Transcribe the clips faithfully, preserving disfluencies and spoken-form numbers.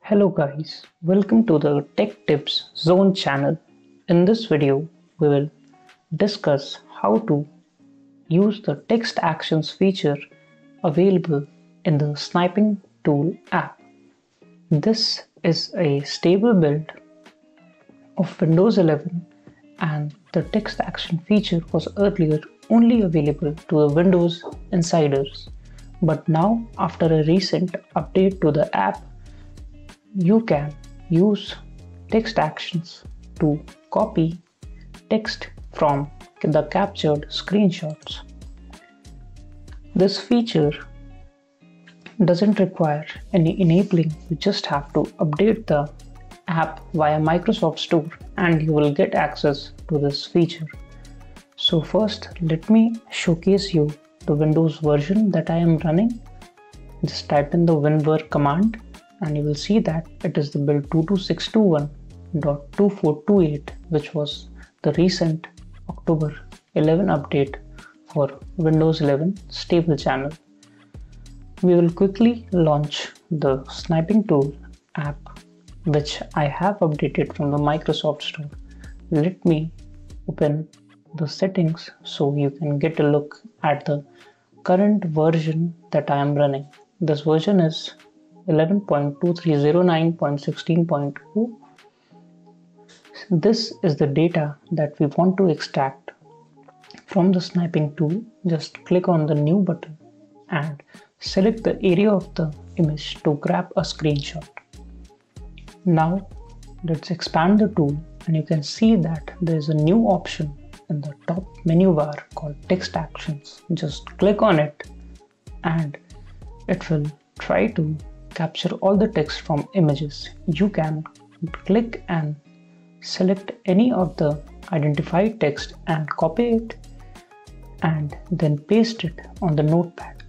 Hello guys, welcome to the Tech Tips Zone channel. In this video, we will discuss how to use the text actions feature available in the Snipping Tool app. This is a stable build of Windows eleven and the text action feature was earlier only available to the Windows insiders. But now, after a recent update to the app, you can use text actions to copy text from the captured screenshots. This feature doesn't require any enabling. You just have to update the app via Microsoft Store and you will get access to this feature. So first, let me showcase you the Windows version that I am running. Just type in the winver command and you will see that it is the build two two six two one dot two four two eight, which was the recent October eleventh update for Windows eleven stable channel. We will quickly launch the Snipping Tool app, which I have updated from the Microsoft Store. Let me open the settings so you can get a look at the current version that I am running. This version is eleven point two three zero nine point sixteen point zero. This is the data that we want to extract from the Snipping tool. Just click on the new button and select the area of the image to grab a screenshot. Now let's expand the tool and you can see that there is a new option in the top menu bar called text actions. Just click on it and it will try to capture all the text from images. You can click and select any of the identified text and copy it and then paste it on the notepad.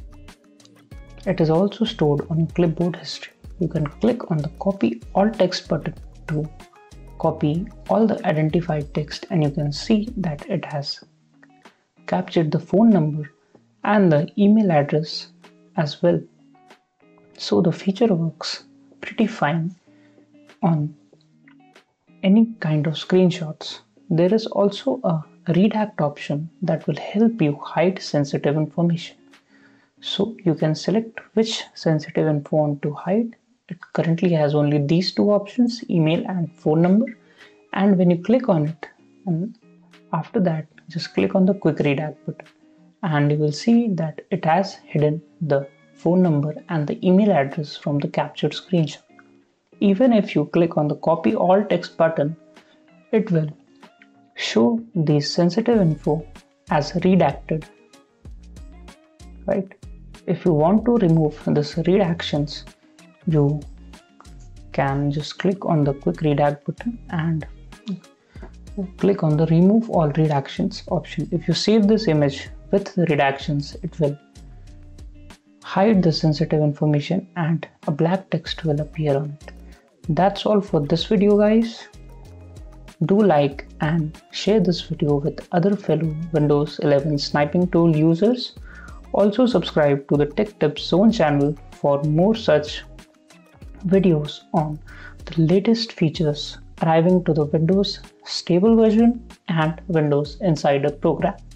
It is also stored on your clipboard history. You can click on the copy all text button to copy all the identified text and you can see that it has captured the phone number and the email address as well. So the feature works pretty fine on any kind of screenshots. There is also a redact option that will help you hide sensitive information. So you can select which sensitive info to hide. It currently has only these two options, email and phone number. And when you click on it, and after that, just click on the quick redact button and you will see that it has hidden the phone number and the email address from the captured screenshot. Even if you click on the copy all text button, it will show the sensitive info as redacted. Right? If you want to remove this redactions, you can just click on the quick redact button and click on the remove all redactions option. If you save this image with the redactions, it will hide the sensitive information and a black text will appear on it. That's all for this video, guys. Do like and share this video with other fellow Windows eleven Snipping Tool users. Also subscribe to the Tech Tips Zone channel for more such videos on the latest features arriving to the Windows stable version and Windows Insider program.